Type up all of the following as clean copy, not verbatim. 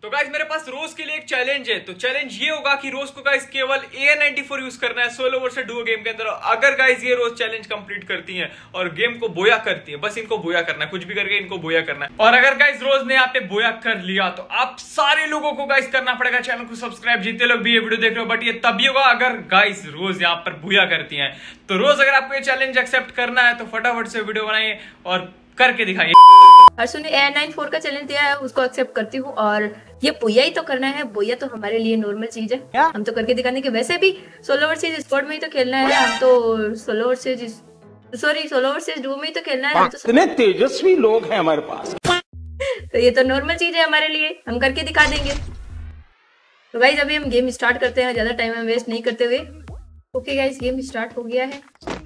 तो गाइस मेरे पास रोज के लिए एक चैलेंज है। तो चैलेंज ये होगा कि रोज को गाइस केवल AN94 यूज करना है सोलो वर्सेस डुओ गेम के अंदर। अगर गाइस ये रोज चैलेंज कंप्लीट करती हैं और गेम को बोया करती हैं, बस इनको बोया करना है, कुछ भी करके इनको बोया करना है। और अगर गाइस रोज ने यहाँ पे बोया कर लिया तो आप सारे लोगों को गाइस करना पड़ेगा चैनल को सब्सक्राइब। जितने लोग भी ये वीडियो देख रहे हो, बट ये तभी होगा अगर गाइस रोज यहाँ पर बोया करती है। तो रोज अगर आपको ये चैलेंज एक्सेप्ट करना है तो फटाफट से वीडियो बनाइए और करके दिखाइए। हर्षु ने AN94 का चैलेंज दिया है, उसको एक्सेप्ट करती हूँ। और ये बोया ही तो करना है, बोया तो हमारे लिए नॉर्मल चीज है, हम तो करके दिखाने के। वैसे भी सोलो वर्सेस स्क्वाड में ही तो खेलना है, हम तो सोलो वर्सेस डुओ में ही तो खेलना है। तो इतने तेजस्वी लोग हैं हमारे पास। तो ये तो नॉर्मल चीज है हमारे लिए, हम करके दिखा देंगे। तो गाइस अभी हम गेम स्टार्ट करते हैं, ज्यादा टाइम हम वेस्ट नहीं करते हुए। ओके गाइस, गेम स्टार्ट हो गया है।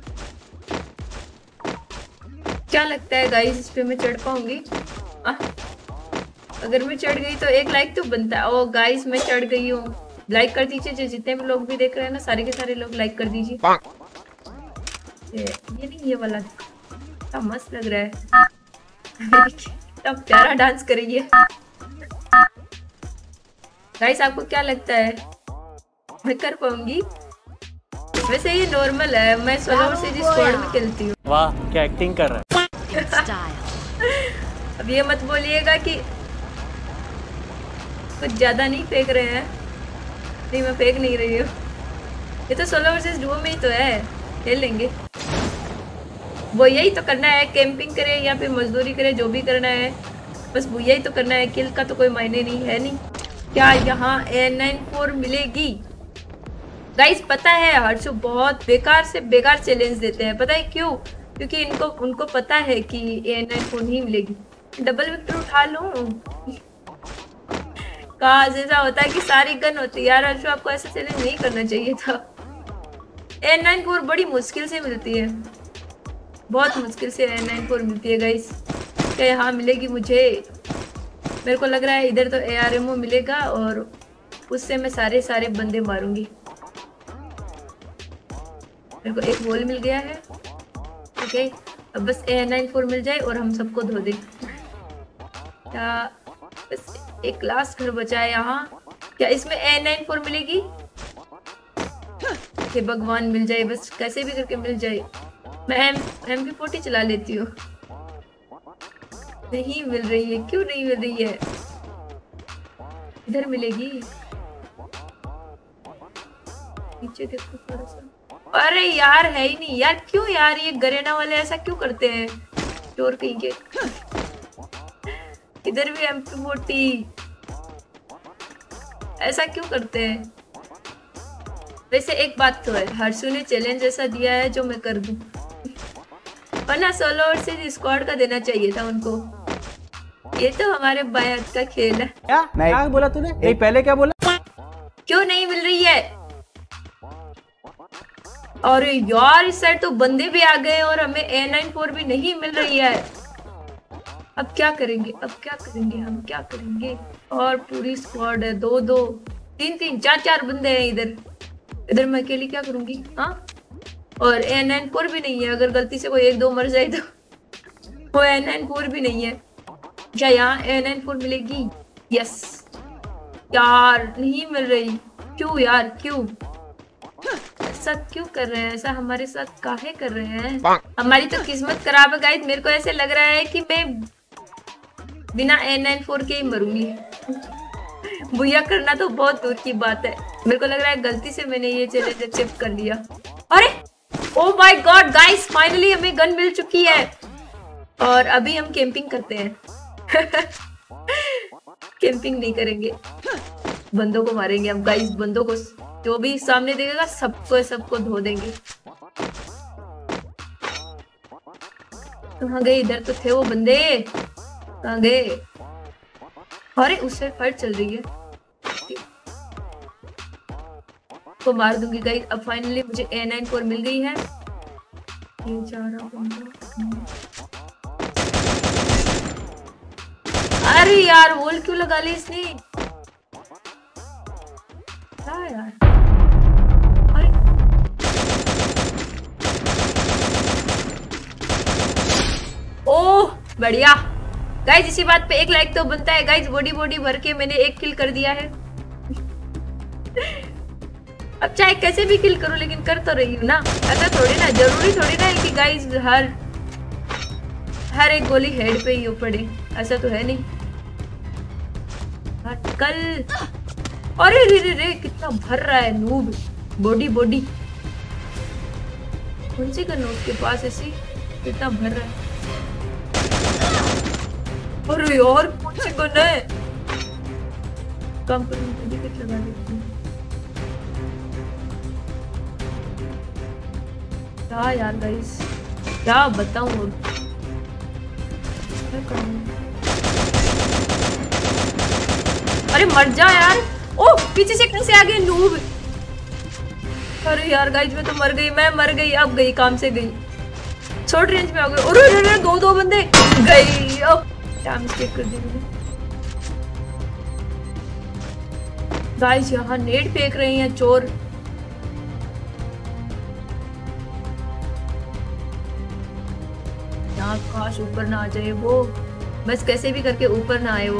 क्या लगता है गाइस इस पे मैं चढ़ पाऊंगी? अगर मैं चढ़ गई तो एक लाइक तो बनता है। ओ गाइस मैं चढ़ गई हूँ, लाइक कर दीजिए। जितने भी लोग भी देख रहे हैं ना, सारे के सारे लोग लाइक कर दीजिए। ये नहीं, ये वाला क्या मस्त लग रहा है। क्या प्यारा डांस करेगी गाइस। आपको क्या लगता है मैं कर पाऊंगी? वैसे ये नॉर्मल है, मैं सोलो से स्क्वाड में खेलती हूँ। वाह क्या एक्टिंग कर रहा है। अब ये मत बोलिएगा कि कुछ ज्यादा नहीं फेंक रहे हैं। नहीं, मैं फेंक नहीं रही हूँ। ये तो सोलो वर्सेस डुओ में ही तो है, खेल लेंगे। वो यही तो करना है, कैंपिंग करे या फिर मजदूरी करे, जो भी करना है बस वो यही तो करना है। किल का तो कोई मायने नहीं है। नहीं क्या यहाँ AN94 मिलेगी? गाइस पता है हर्षु बहुत बेकार से बेकार चैलेंज देते हैं। पता है क्यों? क्योंकि उनको पता है कि AN94 नहीं मिलेगी। डबल विक्टर उठा लूं। काश ऐसा होता है कि सारी गन होती। यार हर्षु आपको ऐसा चैलेंज नहीं करना चाहिए था। AN94 बड़ी मुश्किल से मिलती है, बहुत मुश्किल से AN94 मिलती है गाइस। क्या यहाँ मिलेगी मुझे? मेरे को लग रहा है इधर तो ARMO मिलेगा और उससे मैं सारे बंदे मारूंगी। मेरे को एक वॉल मिल गया है। ओके, अब बस AN94 मिल जाए और हम सबको धो दे। क्या बस एक लास्ट घर बचा है यहाँ? क्या इसमें AN94 मिलेगी? कि भगवान मिल जाए, बस कैसे भी करके मिल जाए। मैं MP40 चला लेती हूँ। नहीं मिल रही है, क्यों नहीं मिल रही है? इधर मिलेगी। नीचे देखो थोड़ा सा। अरे यार है ही नहीं यार। क्यों यार ये गरेना वाले ऐसा क्यों करते हैं? चोर कहीं के। इधर भी MP40 ऐसा क्यों करते हैं? वैसे एक बात तो है, हर्षु ने चैलेंज ऐसा दिया है जो मैं कर दूं। वरना सोलो वर्सेस स्क्वाड का देना चाहिए था उनको। ये तो हमारे बाय का खेल है। क्या बोला तूने? नहीं पहले क्या बोला? क्यों नहीं मिल रही है? और यार इस साइड तो बंदे भी आ गए और हमें AN94 भी नहीं मिल रही है। अब क्या करेंगे? हम क्या करेंगे? और पूरी स्क्वाड है, 2-2 3-3 4-4 बंदे हैं इधर मैं अकेली क्या करूंगी? हाँ, और AN94 भी नहीं है। अगर गलती से कोई 1-2 मर जाए तो वो AN94 भी नहीं है। क्या यहाँ AN94 मिलेगी? यस यार नहीं मिल रही। क्यों यार, क्यों ऐसा क्यों कर रहे हैं? ऐसा हमारे साथ काहे कर रहे हैं? हमारी तो किस्मत खराब है गाइस। मेरे को ऐसे लग रहा है कि मैं बिना AN94 के ही मरूंगी। बुया करना तो बहुत दूर की बात है। मेरे को लग रहा है गलती से मैंने ये चैलेंज एक्सेप्ट कर लिया। अरे oh my god guys, finally हमें गन मिल चुकी है और अभी हम कैंपिंग करते हैं। कैंपिंग नहीं करेंगे, बंदों को मारेंगे हम गाइस। बंदों को जो भी सामने देखेगा सबको धो देंगे। कहाँ गए? इधर तो थे वो बंदे, कहाँ गए? अरे उससे फाइट चल रही है, को मार दूंगी गाइस। अब फाइनली मुझे AN94 मिल गई है। ये जा रहा बंदा। अरे यार वॉल क्यों लगा ली इसने? क्या यार? अरे ओह बढ़िया, गाइज इसी बात पे एक लाइक तो बनता है। गाइज बॉडी बॉडी भर के मैंने एक किल कर दिया है। अब चाहे कैसे भी किल करूं लेकिन कर तो रही हूँ ना। ऐसा थोड़ी ना, जरूरी थोड़ी ना है कि गाइज हर एक गोली हेड पे ही पड़े, ऐसा तो है नहीं। कल अरे रे रे रे कितना भर रहा है नूब। बॉडी बॉडी कौन सी गन उसके पास ऐसी, कितना भर रहा है। अरे यार कौन सी गन है, कंपनी लगा देती हूँ। क्या यार गाइस क्या बताऊं, अरे मर जा यार। ओ पीछे से कैसे आ गए नूब। अरे यार गाइस मैं तो मर गई, मैं मर गई, अब गई काम से गई, शॉर्ट रेंज में आ गए। अरे दो बंदे गई। अब क्या मिस्टेक कर दी मैंने। गाइस यहाँ नेट फेंक रहे हैं चोर। यहाँ काश ऊपर ना आ जाए वो, बस कैसे भी करके ऊपर ना आए वो।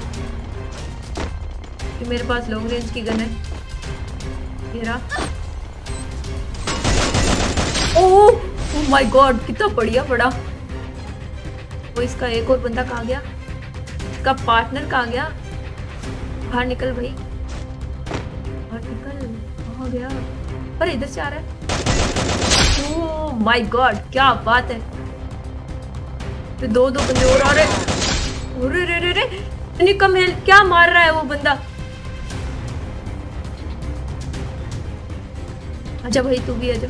कि मेरे पास लॉन्ग रेंज की गन है। ये रहा। ओह माय गॉड कितना बढ़िया पड़ा। वो इसका एक और बंदा कहाँ गया, इसका पार्टनर कहाँ गया। बाहर निकल भाई, बाहर निकल। कहाँ गया, अरे इधर से आ रहा है। ओह माय गॉड क्या बात है। तो दो बंदे और आ रहे। अरे रे रे रे इतनी कम हेल्थ, क्या मार रहा है वो बंदा। अच्छा भाई तू भी आजा।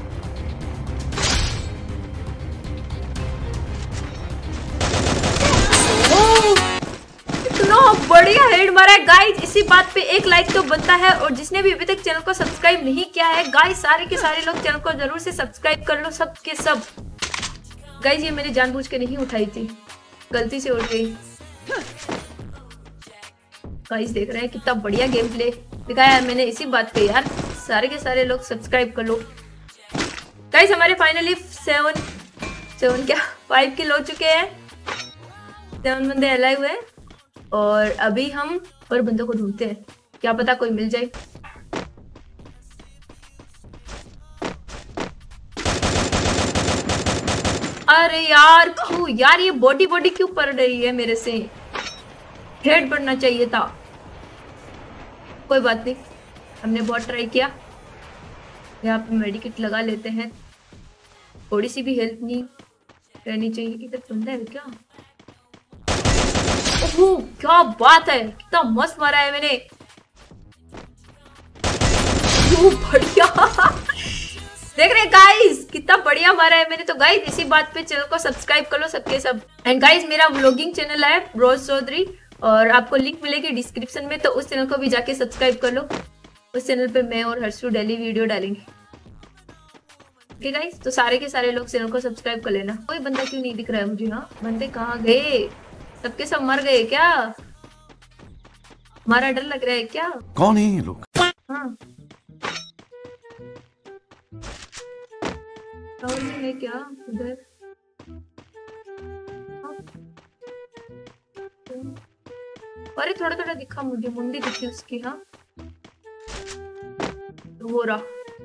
इतना बढ़िया हेड मारा है गाइस। इसी बात पे एक लाइक तो बनता है। और जिसने भी अभी तक चैनल को सब्सक्राइब नहीं किया है गाइस, सारे के सारे लोग चैनल को जरूर से सब्सक्राइब कर लो, सब के सब। गाइस ये मैंने जानबूझ के नहीं उठाई थी, गलती से उठ गई। गाइस देख रहे हैं कितना बढ़िया गेम प्ले दिखाया है मैंने। इसी बात पे यार सारे के सारे लोग सब्सक्राइब कर लो। गाइस हमारे फाइनली 5 किल हो चुके हैं। 7 बंदे अलाइव हुए और अभी हम और बंदों को ढूंढते हैं, क्या पता कोई मिल जाए। अरे यार क्यों यार, ये बॉडी क्यों पड़ रही है मेरे से। हेड पड़ना चाहिए था। कोई बात नहीं, हमने बहुत ट्राई किया। यहाँ पे मेडिकेट लगा लेते हैं, थोड़ी सी भी हेल्प नहीं रहनी चाहिए। इधर बंदा है क्या। ओह क्या बात है, कितना मस्त मारा है मैंने। बढ़िया देख रहे गाइस कितना बढ़िया मारा है मैंने। तो गाइस इसी बात पे चैनल को सब्सक्राइब कर लो सबके सब। एंड गाइस मेरा व्लॉगिंग चैनल है रोज चौधरी और आपको लिंक मिलेगी डिस्क्रिप्शन में, तो उस चैनल को भी जाके सब्सक्राइब कर लो। उस चैनल पे मैं और हर्षू डेली वीडियो डालेंगे। ओके गाइस, तो सारे के सारे लोग चैनल को सब्सक्राइब कर लेना। कोई बंदा क्यों नहीं दिख रहा है मुझे। हाँ बंदे कहाँ गए, सबके सब मर गए क्या। हमारा डर लग रहा है क्या। कौन है ये लोग। हाँ है क्या उधर। अरे थोड़ा थोड़ा दिखा मुझे, मुंडी दिखी उसकी। हाँ वो रहा।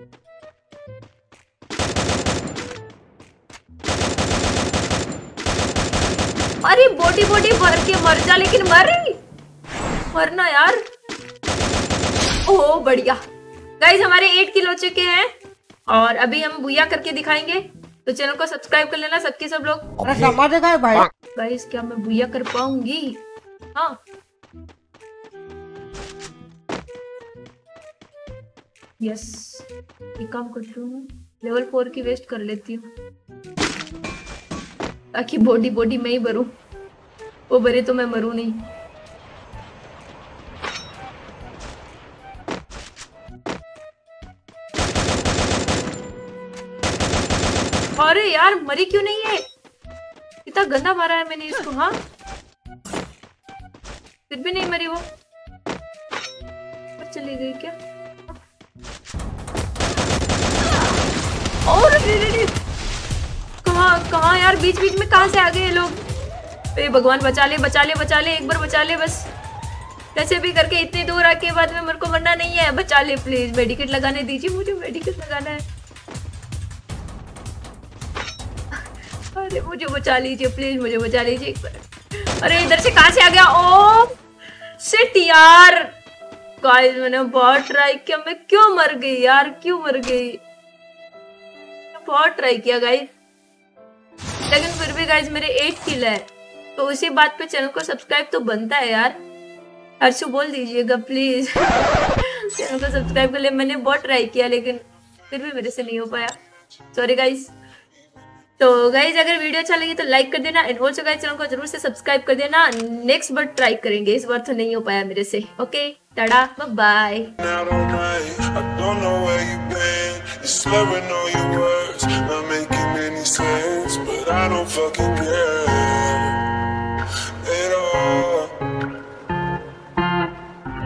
अरे बॉडी भर के मर जा, लेकिन मरना यार। ओह बढ़िया गाइस हमारे 8 किल हो चुके हैं और अभी हम बुया करके दिखाएंगे। तो चैनल को सब्सक्राइब कर लेना सबके सब लोग। अरे समझ भाई। गाइस क्या मैं बुया कर पाऊंगी। हाँ यस एक काम करती हूँ, लेवल 4 की वेस्ट कर लेती हूँ ताकि बॉडी में ही भरूं। वो भरे तो मैं मरूं नहीं। अरे यार मरी क्यों नहीं है, इतना गंदा मारा है मैंने इसको। हाँ फिर भी नहीं मरी वो, चली गई क्या। और कहाँ यार बीच में कहाँ से आ गए ये लोग। ए भगवान बचा ले बचा ले बचा ले, एक बार बचा ले बस, कैसे भी करके इतनी दूर आके बाद में मेरे को मरना नहीं है, बचा ले प्लीज, मेडिकेट लगाने दीजिए मुझे, मेडिकेट लगाना है। अरे मुझे बचा लीजिए प्लीज, मुझे बचा लीजिए एक बार। अरे इधर से कहां से आ गया? ओ शिट यार गाइस, मैंने बहुत ट्राई किया, मैं क्यों मर गई यार, क्यों मर गई? बहुत ट्राई किया गाइस, लेकिन फिर भी गाइस मेरे 8 किल है, तो उसी बात पे चैनल को सब्सक्राइब तो बनता है यार। हर्षु बोल दीजिएगा प्लीज चैनल को सब्सक्राइब कर ले। मैंने बहुत ट्राई किया लेकिन फिर भी मेरे से नहीं हो पाया, सॉरी गाइस। तो गाइज अगर वीडियो अच्छा लगे तो लाइक कर देना, एंड ऑल्सो गाइज चैनल को जरूर से सब्सक्राइब कर देना। नेक्स्ट बार ट्राई करेंगे, इस बार तो नहीं हो पाया मेरे से। Okay tata bye. Slurring all your words, not making any sense, but I don't fucking care.